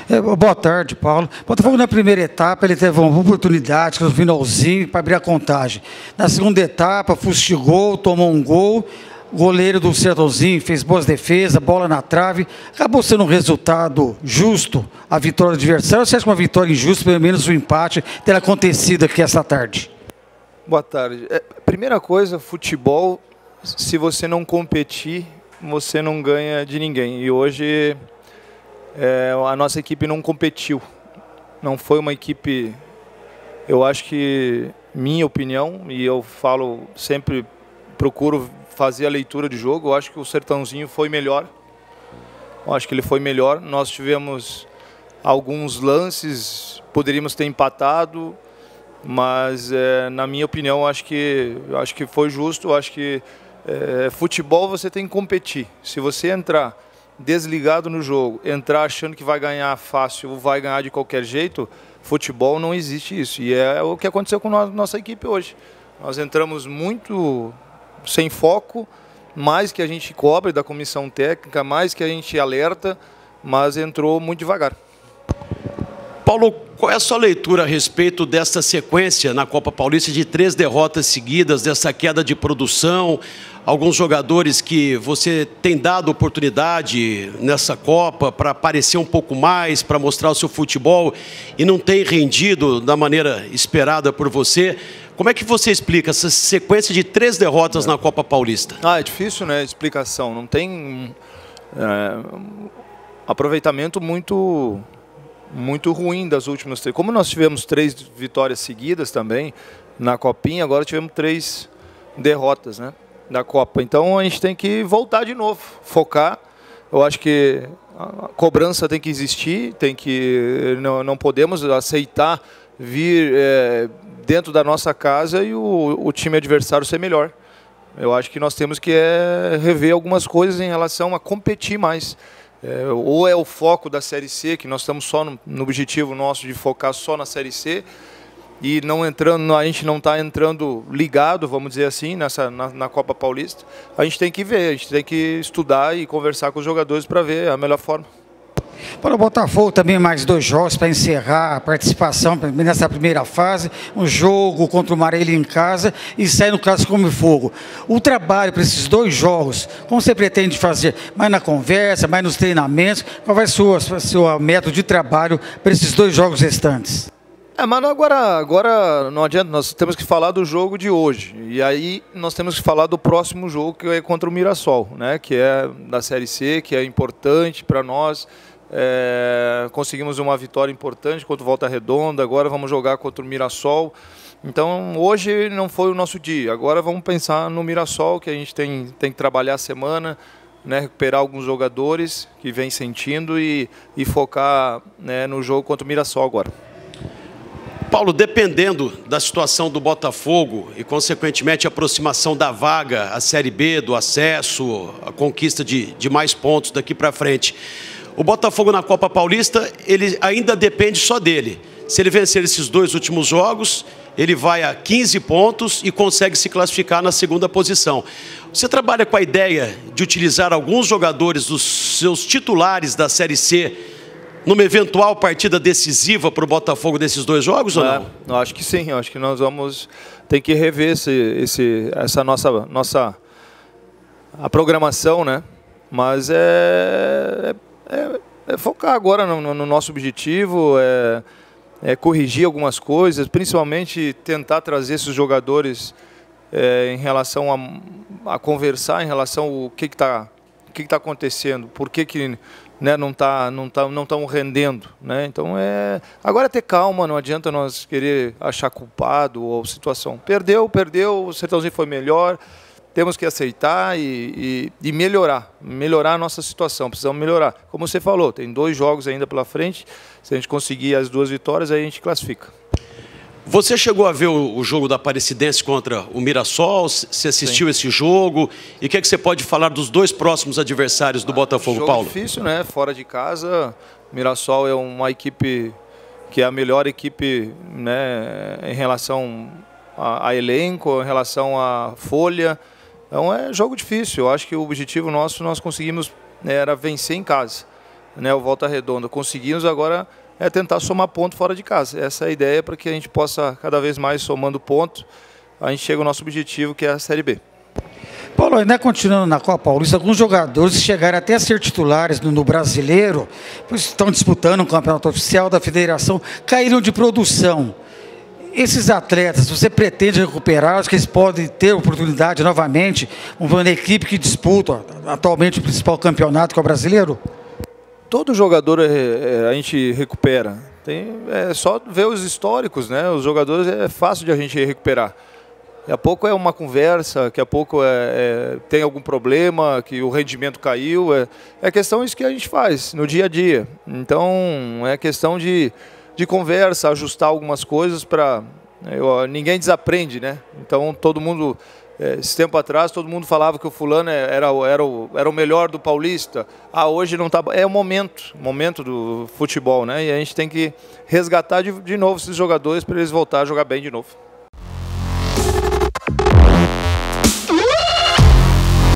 Boa tarde, Paulo. Botafogo na primeira etapa, ele teve uma oportunidade no finalzinho para abrir a contagem. Na segunda etapa, fustigou, tomou um gol. O goleiro do Sertãozinho fez boas defesas, bola na trave. Acabou sendo um resultado justo a vitória do adversário. Você acha que uma vitória injusta, pelo menos o empate, ter acontecido aqui esta tarde? Boa tarde. Primeira coisa, futebol, se você não competir, você não ganha de ninguém. E hoje a nossa equipe não competiu. Não foi uma equipe, eu acho que, minha opinião, e eu falo sempre, procuro fazer a leitura de jogo, eu acho que o Sertãozinho foi melhor. Eu acho que ele foi melhor. Nós tivemos alguns lances, poderíamos ter empatado, mas na minha opinião, eu acho que foi justo. Eu acho que futebol você tem que competir. Se você entrar desligado no jogo, entrar achando que vai ganhar fácil ou vai ganhar de qualquer jeito, futebol não existe isso. E é o que aconteceu com a nossa equipe hoje. Nós entramos muito sem foco, mais que a gente cobre da comissão técnica, mais que a gente alerta, mas entrou muito devagar. Paulo, qual é a sua leitura a respeito desta sequência na Copa Paulista de 3 derrotas seguidas, dessa queda de produção? Alguns jogadores que você tem dado oportunidade nessa Copa para aparecer um pouco mais, para mostrar o seu futebol e não tem rendido da maneira esperada por você. Como é que você explica essa sequência de 3 derrotas na Copa Paulista? É difícil, né? Explicação. Não tem aproveitamento muito ruim das últimas 3. Como nós tivemos 3 vitórias seguidas também na Copinha, agora tivemos 3 derrotas, né, da Copa. Então a gente tem que voltar de novo, focar. Eu acho que a cobrança tem que existir, não podemos aceitar vir dentro da nossa casa e o time adversário ser melhor. Eu acho que nós temos que rever algumas coisas em relação a competir mais. Ou é o foco da Série C, que nós estamos só no objetivo nosso de focar só na Série C, e a gente não está entrando ligado, vamos dizer assim, na Copa Paulista. A gente tem que ver, a gente tem que estudar e conversar com os jogadores para ver a melhor forma. Para o Botafogo também mais 2 jogos para encerrar a participação nessa primeira fase, um jogo contra o Marília em casa e sair no Clássico como fogo. O trabalho para esses 2 jogos, como você pretende fazer? Mais na conversa, mais nos treinamentos? Qual vai ser o seu método de trabalho para esses 2 jogos restantes? Mas agora não adianta, nós temos que falar do jogo de hoje. E aí nós temos que falar do próximo jogo, que é contra o Mirassol, né? Que é da Série C, que é importante para nós. Conseguimos uma vitória importante contra o Volta Redonda, agora vamos jogar contra o Mirassol. Então hoje não foi o nosso dia, agora vamos pensar no Mirassol, que a gente tem que trabalhar a semana, né, recuperar alguns jogadores que vem sentindo e focar, né, no jogo contra o Mirassol agora. Paulo, dependendo da situação do Botafogo e, consequentemente, a aproximação da vaga, a Série B, do acesso, a conquista de mais pontos daqui para frente, o Botafogo na Copa Paulista, ele ainda depende só dele. Se ele vencer esses 2 últimos jogos, ele vai a 15 pontos e consegue se classificar na 2ª posição. Você trabalha com a ideia de utilizar alguns jogadores dos seus titulares da Série C numa eventual partida decisiva para o Botafogo desses 2 jogos ou não? Eu acho que sim, eu acho que nós vamos ter que rever essa nossa a programação, né? Mas focar agora no nosso objetivo, corrigir algumas coisas, principalmente tentar trazer esses jogadores em relação a conversar em relação ao que está acontecendo, por que né, não estão rendendo, né? Então agora é ter calma, não adianta nós querer achar culpado ou situação. Perdeu, o Sertãozinho foi melhor, temos que aceitar e melhorar a nossa situação, precisamos melhorar. Como você falou, tem 2 jogos ainda pela frente, se a gente conseguir as 2 vitórias, aí a gente classifica. Você chegou a ver o jogo da Aparecidense contra o Mirassol? Você assistiu esse jogo? E o que é que você pode falar dos 2 próximos adversários do Botafogo, Paulo? Jogo difícil, né? Fora de casa, o Mirassol é uma equipe que é a melhor equipe, né, em relação a elenco, em relação à folha. Então é jogo difícil. Eu acho que o objetivo nosso, nós conseguimos, era vencer em casa. né, o Volta Redonda. Conseguimos agora tentar somar ponto fora de casa. Essa é a ideia para que a gente possa, cada vez mais somando ponto, a gente chega ao nosso objetivo, que é a Série B. Paulo, ainda continuando na Copa Paulista, alguns jogadores chegaram até a ser titulares no Brasileiro, pois estão disputando um campeonato oficial da federação, caíram de produção. Esses atletas, você pretende recuperar? Acho que eles podem ter oportunidade novamente, uma equipe que disputa atualmente o principal campeonato, que é o Brasileiro? Todo jogador a gente recupera. É só ver os históricos, né? Os jogadores é fácil de a gente recuperar. Daqui a pouco é uma conversa, daqui a pouco tem algum problema, que o rendimento caiu. É questão isso que a gente faz no dia a dia. Então, é questão de conversa, ajustar algumas coisas para... ninguém desaprende, né? Então, todo mundo... esse tempo atrás, todo mundo falava que o fulano era o melhor do Paulista. Hoje não tá... É o momento do futebol, né? E a gente tem que resgatar de novo esses jogadores para eles voltar a jogar bem de novo.